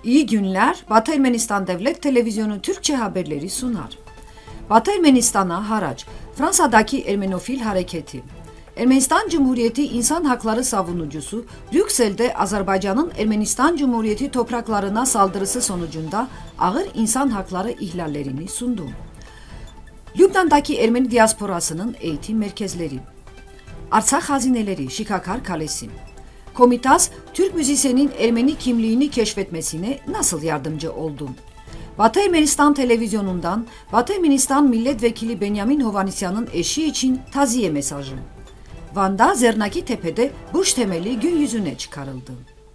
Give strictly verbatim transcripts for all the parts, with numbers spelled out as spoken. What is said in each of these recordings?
İyi günler, Batı Ermenistan Devlet Televizyonu Türkçe haberleri sunar. Batı Ermenistan'a haraç, Fransa'daki Ermenofil hareketi. Ermenistan Cumhuriyeti İnsan Hakları savunucusu, Brüksel'de Azerbaycan'ın Ermenistan Cumhuriyeti topraklarına saldırısı sonucunda ağır insan hakları ihlallerini sundu. Lübnan'daki Ermeni diasporasının eğitim merkezleri. Artsakh hazineleri, Şikakar Kalesi. Komitas, Türk müzisyenin Ermeni kimliğini keşfetmesine nasıl yardımcı oldu? Batı Ermenistan televizyonundan Batı Ermenistan Milletvekili Benjamin Hovanesyan'ın eşi için taziye mesajı. Van'da Zernaki Tepe'de burç temeli gün yüzüne çıkarıldı.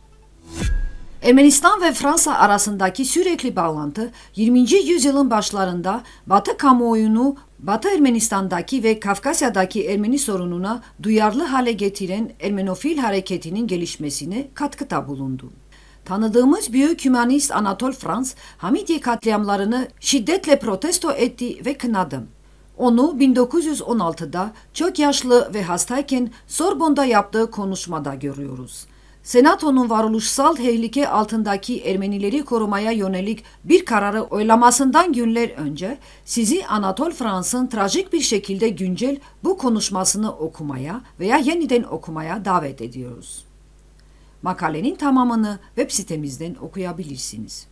Ermenistan ve Fransa arasındaki sürekli bağlantı yirminci yüzyılın başlarında Batı kamuoyunu Batı Ermenistan'daki ve Kafkasya'daki Ermeni sorununa duyarlı hale getiren Ermenofil hareketinin gelişmesine katkıda bulundu. Tanıdığımız büyük hümanist Anatol Frans, Hamidiye katliamlarını şiddetle protesto etti ve kınadı. Onu bin dokuz yüz on altıda çok yaşlı ve hastayken Sorbon'da yaptığı konuşmada görüyoruz. Senato'nun varoluşsal tehlike altındaki Ermenileri korumaya yönelik bir kararı oylamasından günler önce sizi Anatol Frans'ın trajik bir şekilde güncel bu konuşmasını okumaya veya yeniden okumaya davet ediyoruz. Makalenin tamamını web sitemizden okuyabilirsiniz.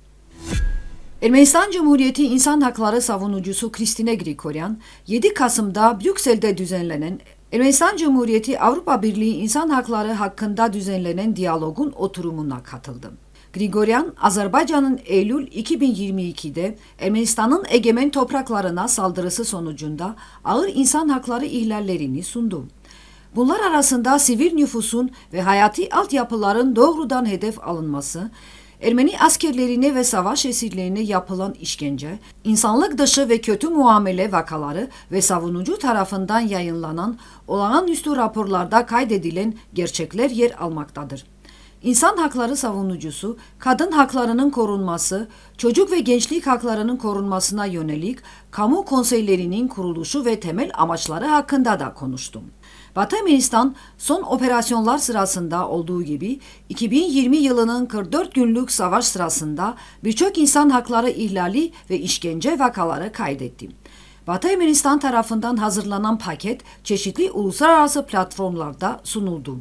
Ermenistan Cumhuriyeti İnsan Hakları savunucusu Kristine Grigoryan, yedi Kasım'da Brüksel'de düzenlenen Ermenistan Cumhuriyeti Avrupa Birliği İnsan Hakları hakkında düzenlenen diyalogun oturumuna katıldı. Grigoryan, Azerbaycan'ın Eylül iki bin yirmi ikide Ermenistan'ın egemen topraklarına saldırısı sonucunda ağır insan hakları ihlallerini sundu. Bunlar arasında sivil nüfusun ve hayati altyapıların doğrudan hedef alınması, Ermeni askerlerine ve savaş esirlerine yapılan işkence, insanlık dışı ve kötü muamele vakaları ve savunucu tarafından yayınlanan olağanüstü raporlarda kaydedilen gerçekler yer almaktadır. İnsan hakları savunucusu, kadın haklarının korunması, çocuk ve gençlik haklarının korunmasına yönelik kamu konseylerinin kuruluşu ve temel amaçları hakkında da konuştu. Batı Ermenistan son operasyonlar sırasında olduğu gibi iki bin yirmi yılının kırk dört günlük savaş sırasında birçok insan hakları ihlali ve işkence vakaları kaydetti. Batı Ermenistan tarafından hazırlanan paket çeşitli uluslararası platformlarda sunuldu.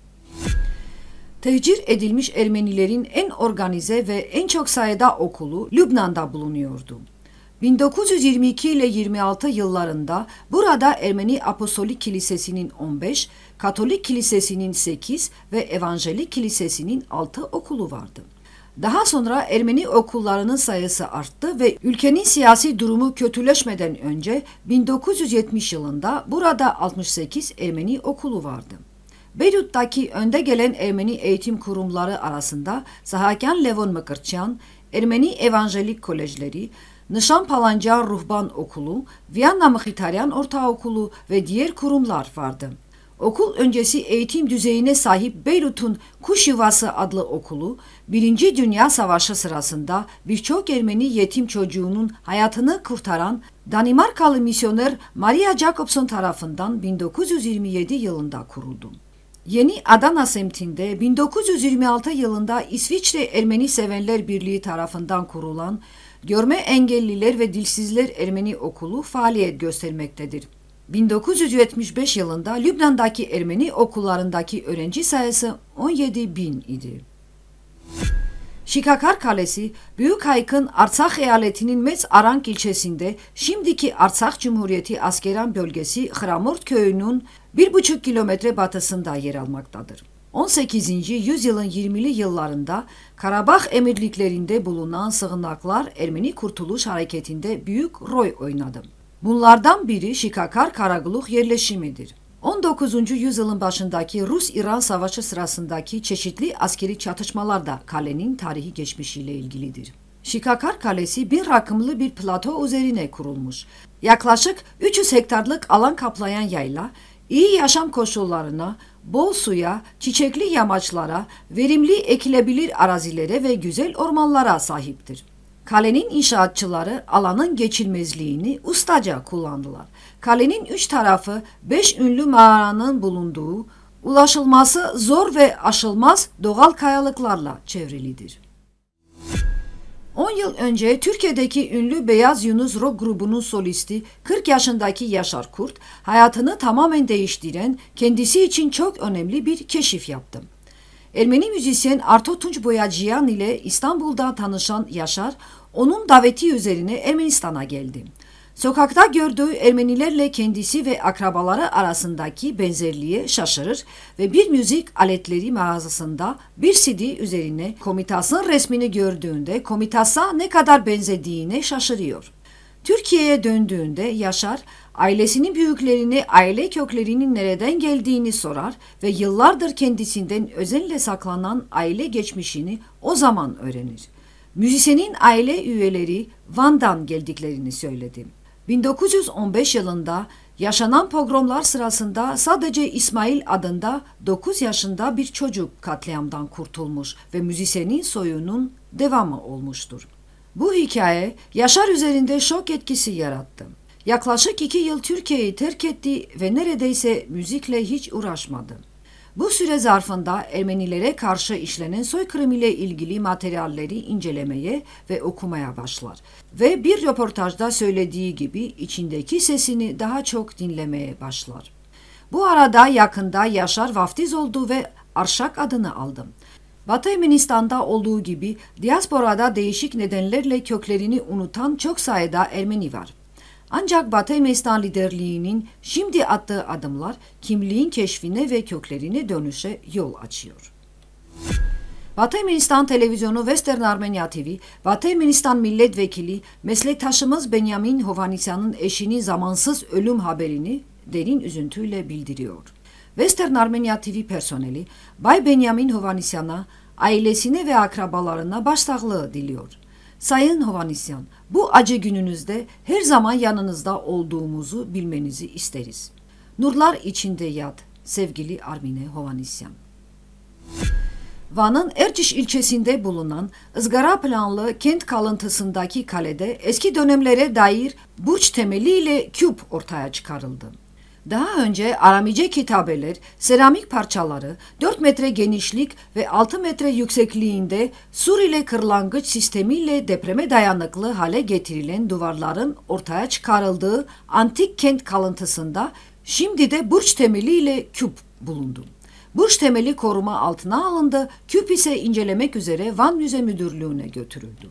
Tehcir edilmiş Ermenilerin en organize ve en çok sayıda okulu Lübnan'da bulunuyordu. bin dokuz yüz yirmi iki ile yirmi altı yıllarında burada Ermeni Apostolik Kilisesi'nin on beş, Katolik Kilisesi'nin sekiz ve Evangelik Kilisesi'nin altı okulu vardı. Daha sonra Ermeni okullarının sayısı arttı ve ülkenin siyasi durumu kötüleşmeden önce bin dokuz yüz yetmiş yılında burada altmış sekiz Ermeni okulu vardı. Beyrut'taki önde gelen Ermeni eğitim kurumları arasında Sahakan Levon Mıkırçyan, Ermeni Evangelik Kolejleri, Nişan Palancar Ruhban Okulu, Viyana Mıhitaryan Ortaokulu ve diğer kurumlar vardı. Okul öncesi eğitim düzeyine sahip Beyrut'un Kuş Yuvası adlı okulu, Birinci Dünya Savaşı sırasında birçok Ermeni yetim çocuğunun hayatını kurtaran Danimarkalı misyoner Maria Jacobson tarafından bin dokuz yüz yirmi yedi yılında kuruldu. Yeni Adana semtinde bin dokuz yüz yirmi altı yılında İsviçre Ermeni Sevenler Birliği tarafından kurulan Görme Engelliler ve Dilsizler Ermeni Okulu faaliyet göstermektedir. bin dokuz yüz yetmiş beş yılında Lübnan'daki Ermeni okullarındaki öğrenci sayısı on yedi bin idi. Şikakar Kalesi, Büyük Hayk'ın Artsakh eyaletinin Metz Arank ilçesinde şimdiki Artsakh Cumhuriyeti Askeran bölgesi Hramort köyünün bir buçuk kilometre batısında yer almaktadır. on sekizinci yüzyılın yirmili yıllarında Karabağ emirliklerinde bulunan sığınaklar Ermeni Kurtuluş Hareketi'nde büyük rol oynadı. Bunlardan biri Şikakar Karaguluh yerleşimidir. on dokuzuncu yüzyılın başındaki Rus-İran Savaşı sırasındaki çeşitli askeri çatışmalar da kalenin tarihi geçmişiyle ilgilidir. Şikakar Kalesi bin rakımlı bir plato üzerine kurulmuş. Yaklaşık üç yüz hektarlık alan kaplayan yayla, iyi yaşam koşullarına, bol suya, çiçekli yamaçlara, verimli ekilebilir arazilere ve güzel ormanlara sahiptir. Kalenin inşaatçıları alanın geçilmezliğini ustaca kullandılar. Kalenin üç tarafı beş ünlü mağaranın bulunduğu, ulaşılması zor ve aşılmaz doğal kayalıklarla çevrilidir. on yıl önce Türkiye'deki ünlü Beyaz Yunus rock grubunun solisti kırk yaşındaki Yaşar Kurt, hayatını tamamen değiştiren, kendisi için çok önemli bir keşif yaptı. Ermeni müzisyen Arto Tunç Boyacıyan ile İstanbul'da tanışan Yaşar, onun daveti üzerine Ermenistan'a geldi. Sokakta gördüğü Ermenilerle kendisi ve akrabaları arasındaki benzerliğe şaşırır ve bir müzik aletleri mağazasında bir C D üzerine Komitas'ın resmini gördüğünde Komitas'a ne kadar benzediğine şaşırıyor. Türkiye'ye döndüğünde Yaşar, ailesinin büyüklerine aile köklerinin nereden geldiğini sorar ve yıllardır kendisinden özenle saklanan aile geçmişini o zaman öğrenir. Müzisyenin aile üyeleri Van'dan geldiklerini söyledi. bin dokuz yüz on beş yılında yaşanan pogromlar sırasında sadece İsmail adında dokuz yaşında bir çocuk katliamdan kurtulmuş ve müzisyenin soyunun devamı olmuştur. Bu hikaye Yaşar üzerinde şok etkisi yarattı. Yaklaşık iki yıl Türkiye'yi terk etti ve neredeyse müzikle hiç uğraşmadı. Bu süre zarfında Ermenilere karşı işlenen soykırım ile ilgili materyalleri incelemeye ve okumaya başlar. Ve bir röportajda söylediği gibi içindeki sesini daha çok dinlemeye başlar. Bu arada yakında Yaşar vaftiz oldu ve Arşak adını aldı. Batı Ermenistan'da olduğu gibi diasporada değişik nedenlerle köklerini unutan çok sayıda Ermeni var. Ancak Batı Ermenistan liderliğinin şimdi attığı adımlar kimliğin keşfine ve köklerine dönüşe yol açıyor. Batı Ermenistan Televizyonu Western Armenia T V, Batı Ermenistan Milletvekili meslektaşımız Benjamin Hovanesyan'ın eşinin zamansız ölüm haberini derin üzüntüyle bildiriyor. Western Armenia T V personeli Bay Benjamin Hovanesyan'a, ailesine ve akrabalarına başsağlığı diliyor. Sayın Hovanesyan, bu acı gününüzde her zaman yanınızda olduğumuzu bilmenizi isteriz. Nurlar içinde yat, sevgili Armine Hovanesyan. Van'ın Erciş ilçesinde bulunan ızgara planlı kent kalıntısındaki kalede eski dönemlere dair burç temeliyle küp ortaya çıkarıldı. Daha önce Aramice kitabeler, seramik parçaları, dört metre genişlik ve altı metre yüksekliğinde sur ile kırlangıç sistemiyle depreme dayanıklı hale getirilen duvarların ortaya çıkarıldığı antik kent kalıntısında şimdi de burç temeliyle küp bulundu. Burç temeli koruma altına alındı, küp ise incelemek üzere Van Müze Müdürlüğü'ne götürüldü.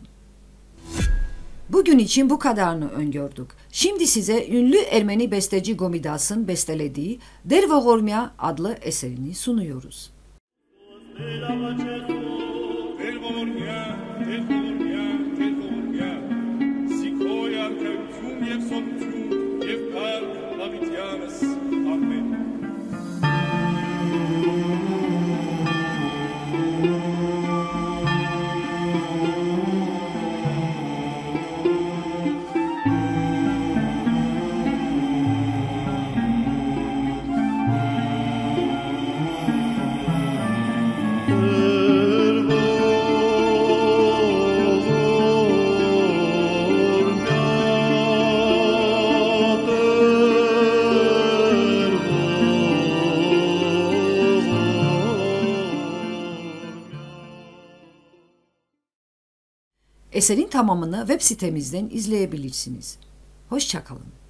Bugün için bu kadarını öngördük. Şimdi size ünlü Ermeni besteci Gomidas'ın bestelediği Dervogormia adlı eserini sunuyoruz. Eserin tamamını web sitemizden izleyebilirsiniz. Hoşça kalın.